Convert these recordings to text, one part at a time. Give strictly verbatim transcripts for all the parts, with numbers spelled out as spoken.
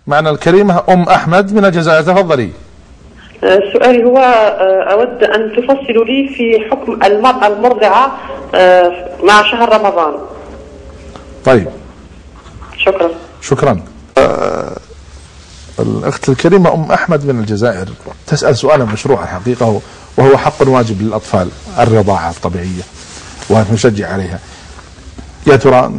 معنا الكريمة أم أحمد من الجزائر، تفضلي. سؤالي هو أود أن تفصلوا لي في حكم المرأة المرضعة مع شهر رمضان. طيب شكرا. شكرا. الأخت الكريمة أم أحمد من الجزائر تسأل سؤالا مشروعا حقيقة، وهو حق واجب للأطفال، الرضاعة الطبيعية، ونشجع عليها. يا ترى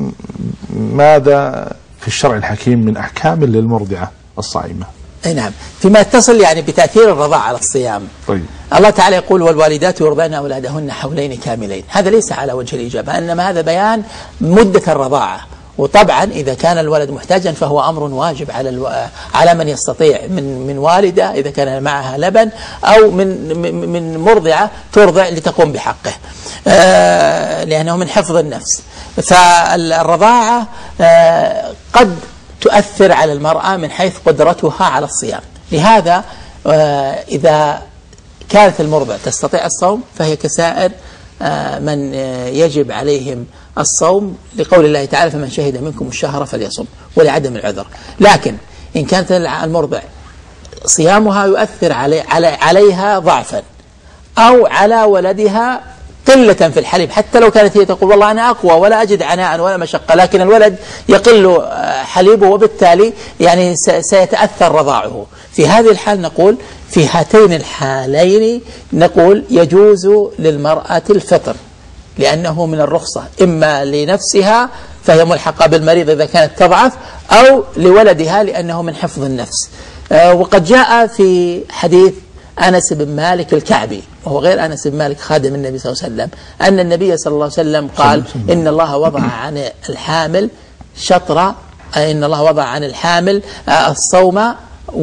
ماذا في الشرع الحكيم من أحكام للمرضعة الصائمة؟ أي نعم، فيما يتصل يعني بتأثير الرضاعة على الصيام. طيب. الله تعالى يقول: والوالدات يرضعن أولادهن حولين كاملين. هذا ليس على وجه الإجابة، إنما هذا بيان مدة الرضاعة. وطبعا إذا كان الولد محتاجا فهو أمر واجب على الو... على من يستطيع من من والدة إذا كان معها لبن، أو من من مرضعة ترضع لتقوم بحقه، آه لأنه من حفظ النفس. فالرضاعة آه قد تؤثر على المرأة من حيث قدرتها على الصيام. لهذا آه إذا كانت المرضع تستطيع الصوم فهي كسائر آه من آه يجب عليهم الصوم، لقول الله تعالى: فمن شهد منكم الشهر فليصم، ولعدم العذر. لكن إن كانت المرضع صيامها يؤثر علي علي عليها ضعفا، أو على ولدها قلة في الحليب، حتى لو كانت هي تقول: والله أنا أقوى ولا أجد عناء ولا مشقة، لكن الولد يقل حليبه وبالتالي يعني سيتأثر رضاعه، في هذه الحال نقول في هاتين الحالين نقول يجوز للمرأة الفطر، لأنه من الرخصة، إما لنفسها فهي ملحقة بالمريض إذا كانت تضعف، أو لولدها لأنه من حفظ النفس. وقد جاء في حديث أنس بن مالك الكعبي، وهو غير أنس بن مالك خادم النبي صلى الله عليه وسلم، أن النبي صلى الله عليه وسلم قال: إن الله وضع عن الحامل شطر إن الله وضع عن الحامل الصوم،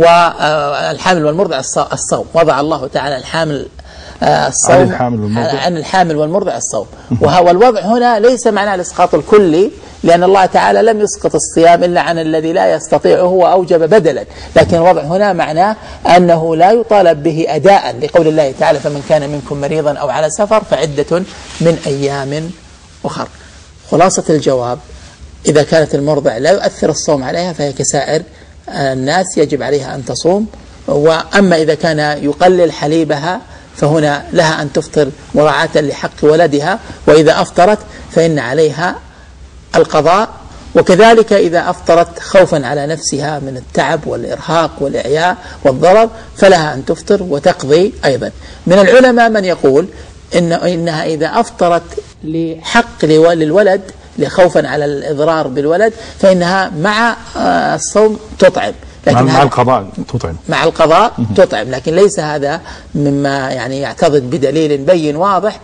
والحامل والمرضع الصوم. وضع الله تعالى الحامل الصوم عن الحامل, عن الحامل والمرضع الصوم. وهو الوضع هنا ليس معناه الإسقاط الكلي، لأن الله تعالى لم يسقط الصيام إلا عن الذي لا يستطيعه وأوجب بدلا، لكن الوضع هنا معناه أنه لا يطالب به أداء، لقول الله تعالى: فمن كان منكم مريضا أو على سفر فعدة من أيام أخر. خلاصة الجواب: إذا كانت المرضع لا يؤثر الصوم عليها فهي كسائر الناس يجب عليها أن تصوم. وأما إذا كان يقلل حليبها فهنا لها أن تفطر مراعاة لحق ولدها، وإذا أفطرت فإن عليها القضاء. وكذلك إذا أفطرت خوفا على نفسها من التعب والإرهاق والإعياء والضرر فلها أن تفطر وتقضي أيضا. من العلماء من يقول إن إنها إذا أفطرت لحق للولد لخوفا على الإضرار بالولد فإنها مع الصوم تطعم، لكن مع القضاء تطعم مع القضاء تطعم لكن ليس هذا مما يعني يعتضد بدليل بين واضح،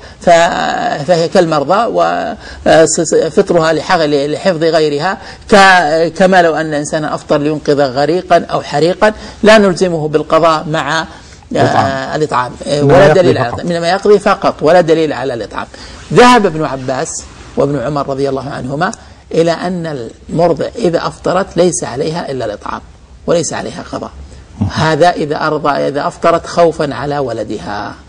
فهي كالمرضى وفطرها لحفظ غيرها، كما لو أن إنسانا أفطر لينقذ غريقا أو حريقا لا نلزمه بالقضاء مع الإطعام ولا دليل على إنما يقضي فقط ولا دليل على الإطعام. ذهب ابن عباس وابن عمر رضي الله عنهما إلى أن المرضع إذا أفطرت ليس عليها إلا الإطعام وليس عليها قضاء، هذا إذا أرضى إذا أفطرت خوفا على ولدها.